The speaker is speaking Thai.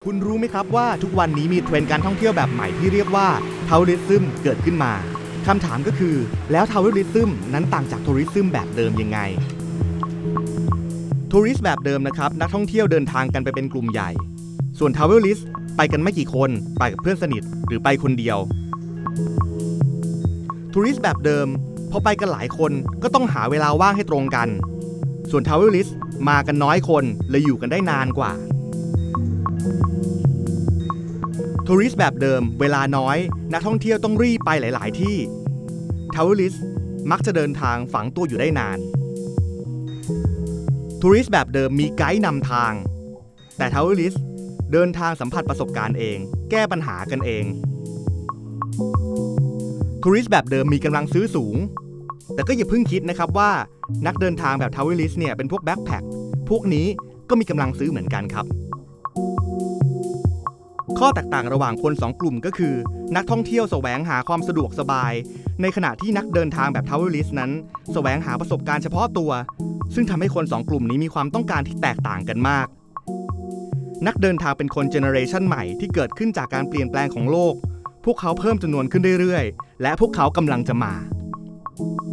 คุณรู้ไหมครับว่าทุกวันนี้มีเทรนด์การท่องเที่ยวแบบใหม่ที่เรียกว่าทัวริซึมเกิดขึ้นมาคำถามก็คือแล้วทัวริซึมนั้นต่างจากทัวริซึมแบบเดิมยังไงทัวริสต์แบบเดิมนะครับนักท่องเที่ยวเดินทางกันไปเป็นกลุ่มใหญ่ส่วนทัวริสต์ไปกันไม่กี่คนไปกับเพื่อนสนิทหรือไปคนเดียวทัวริสต์แบบเดิมพอไปกันหลายคนก็ต้องหาเวลาว่างให้ตรงกันส่วนทัวริสต์มากันน้อยคนเลยอยู่กันได้นานกว่าทัวริสต์แบบเดิมเวลาน้อยนักท่องเที่ยวต้องรีบไปหลายๆที่ทัวริสต์มักจะเดินทางฝังตัวอยู่ได้นานทัวริสต์แบบเดิมมีไกด์นำทางแต่ทัวริสต์เดินทางสัมผัสประสบการณ์เองแก้ปัญหากันเองทัวริสต์แบบเดิมมีกำลังซื้อสูงแต่ก็อย่าเพิ่งคิดนะครับว่านักเดินทางแบบทัวริสต์เนี่ยเป็นพวกแบ็คแพ็คพวกนี้ก็มีกำลังซื้อเหมือนกันครับข้อแตกต่างระหว่างคน2กลุ่มก็คือนักท่องเที่ยวแสวงหาความสะดวกสบายในขณะที่นักเดินทางแบบทัวริสต์นั้นแสวงหาประสบการณ์เฉพาะตัวซึ่งทำให้คน2กลุ่มนี้มีความต้องการที่แตกต่างกันมากนักเดินทางเป็นคนเจเนอเรชันใหม่ที่เกิดขึ้นจากการเปลี่ยนแปลงของโลกพวกเขาเพิ่มจำนวนขึ้นเรื่อยๆและพวกเขากำลังจะมา